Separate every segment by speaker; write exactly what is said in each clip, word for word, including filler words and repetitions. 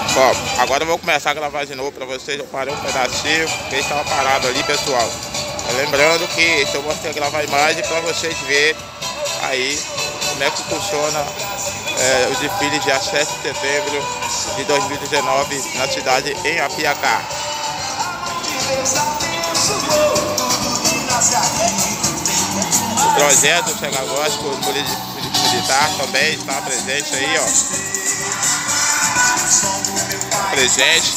Speaker 1: Ó, agora eu vou começar a gravar de novo pra vocês. Eu parei um pedacinho, porque estava parado ali, pessoal. Lembrando que eu vou ter que gravar a imagem pra vocês verem aí como é que funciona é, o desfile dia sete de setembro de dois mil e dezenove na cidade em Apiacá. O projeto Chega Gospel Militar também está presente aí, ó. Presente.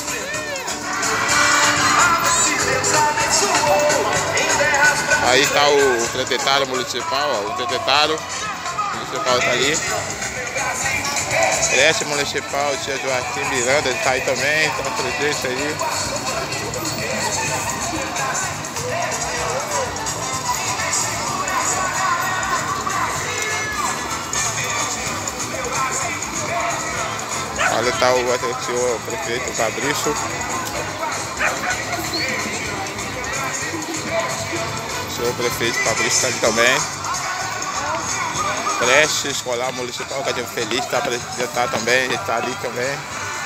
Speaker 1: Aí está o secretário municipal, ó. O secretário municipal está ali. Creche municipal, tia Joaquim Miranda está aí também, está presente aí. Ali está o, o senhor prefeito Fabrício. O senhor prefeito Fabrício está ali também. Creche escolar municipal, Cadinho Feliz está apresentado também, está ali também.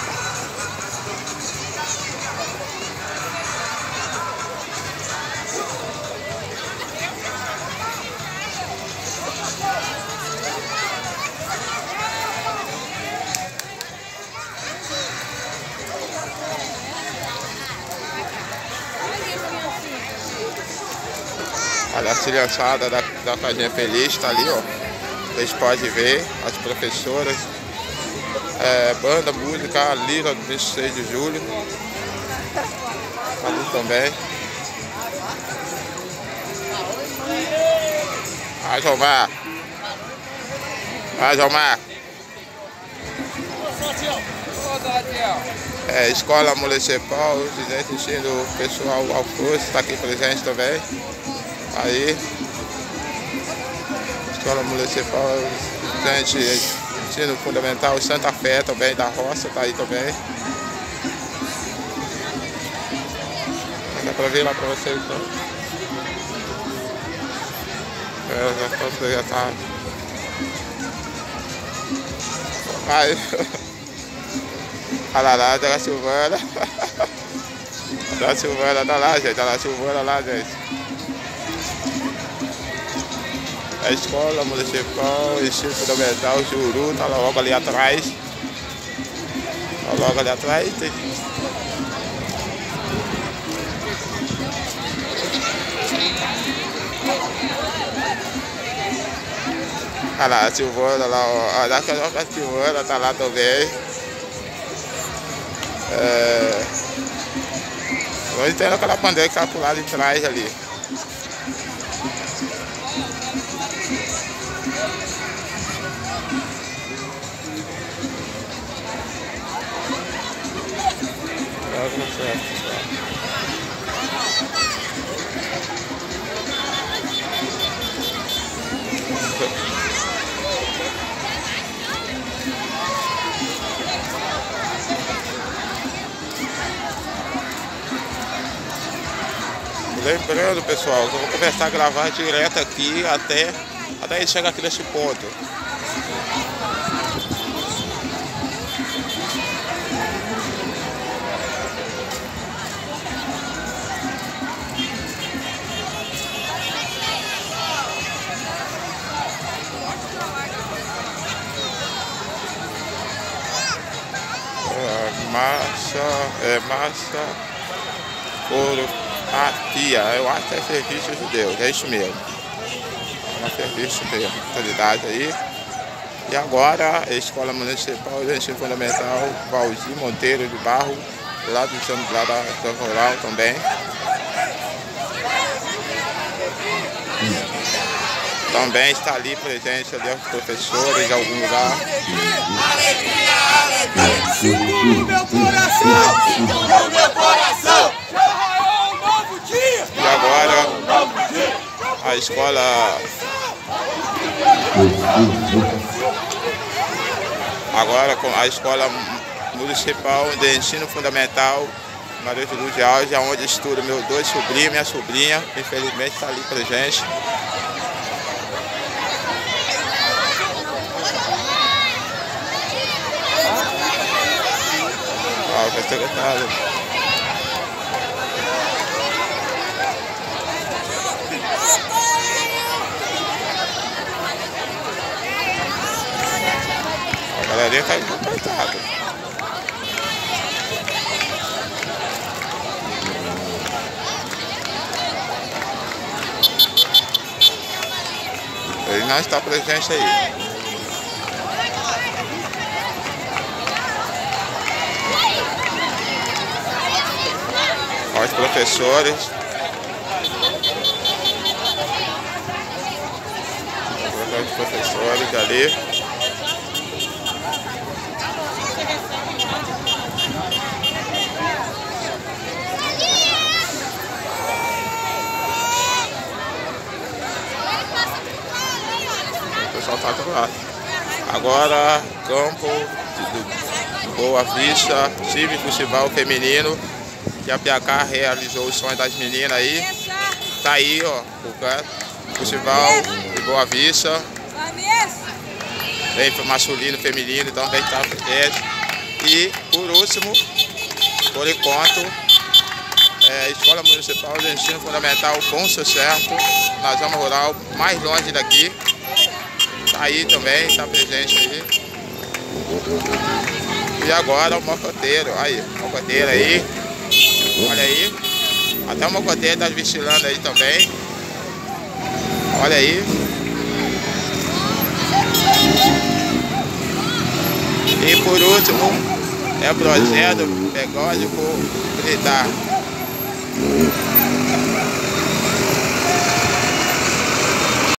Speaker 1: Olha a criançada da, da Cadinha Feliz está ali, ó. Vocês podem ver as professoras, é, banda, música, a Lira do vinte e seis de julho. Ali também. Vai, Jomar. Vai, Jomar. É, escola municipal, assistindo o pessoal ao curso, está aqui presente também. Aí, escola municipal, gente, ensino fundamental, Santa Fé também, da roça, tá aí também. Dá pra ver lá pra vocês, então. É, já tá. Aí, olha lá, da Silvana. Da Silvana, tá lá, gente, olha lá, Silvana lá, gente. A escola municipal, ensino fundamental, Juru, tá logo ali atrás. Tá logo ali atrás. Tem... Olha lá, a Silvana lá, ó. Olha a Silvana, tá lá também. É... Hoje tem aquela bandeira que tá pro lado de trás ali. Lembrando, pessoal, que eu vou começar a gravar direto aqui até, até ele chegar aqui nesse ponto. Massa, é massa, coroatia, eu acho que é serviço de Deus, é isso mesmo. É um serviço de autoridade aí. E agora a Escola Municipal de Ensino Fundamental Valdir Monteiro de Barro, lá do centro lá da Zona Rural também. Também está ali presente ali os professores de algum lugar.
Speaker 2: Alegria, alegria, sinto no meu coração, sinto no meu coração. Já é um novo dia.
Speaker 1: E agora a escola, agora com a Escola Municipal de Ensino Fundamental Maria de Luz de Alves, onde estuda meus dois sobrinhos, minha sobrinha, infelizmente está ali presente. Ó, vai ser secretário. A galerinha tá completada. Ele não está presente aí. Olha os professores. Os professores ali. O pessoal está lá. Agora, campo do Boa Vista, time futebol feminino, que a P A K realizou o sonho das meninas aí. Tá aí, ó, o futebol de Boa Vista. Tem masculino, feminino, também tá presente. E, por último, por enquanto, é, Escola Municipal de Ensino Fundamental Bom Sucesso, na zona rural, mais longe daqui. Tá aí também, tá presente aí. E agora o mocoteiro, aí, mocoteiro aí. Olha aí. Até o mocoteiro tá desfilando aí também. Olha aí. E por último, é o projeto pedagógico militar.